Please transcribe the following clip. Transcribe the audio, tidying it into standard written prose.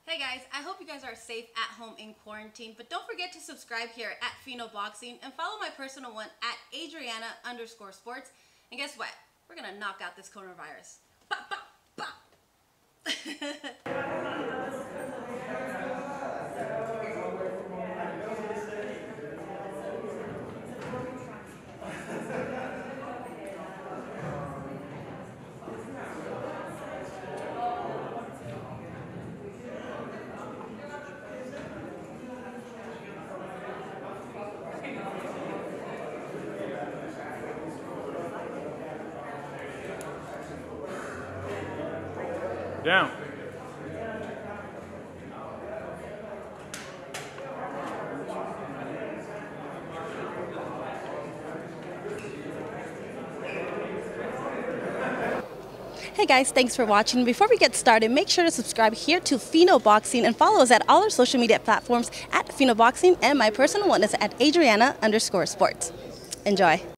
Hey guys, I hope you guys are safe at home in quarantine, but don't forget to subscribe here at Pheno Boxing and follow my personal one at Adriana_sports. And guess what? We're gonna knock out this coronavirus. Bop, bop, bop. Down. Hey guys, thanks for watching. Before we get started, make sure to subscribe here to Pheno Boxing and follow us at all our social media platforms at Pheno Boxing, and my personal one is at Adriana_sports. Enjoy.